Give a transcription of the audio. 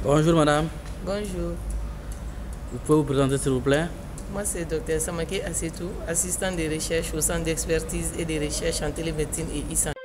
Bonjour madame. Bonjour. Vous pouvez vous présenter s'il vous plaît? Moi c'est Dr Samake Assetou, assistant de recherche au centre d'expertise et de recherche en télémédecine et e-santé.